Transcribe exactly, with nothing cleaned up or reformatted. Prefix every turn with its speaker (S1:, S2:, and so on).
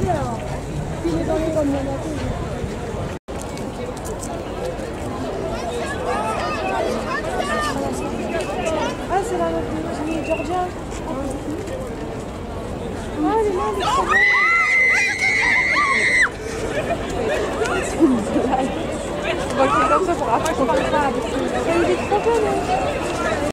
S1: Ah, c'est la petite Georgia. Ah, elle est là, elle est trop belle. On va créer comme ça pour après qu'on peut pas. Il est trop belle.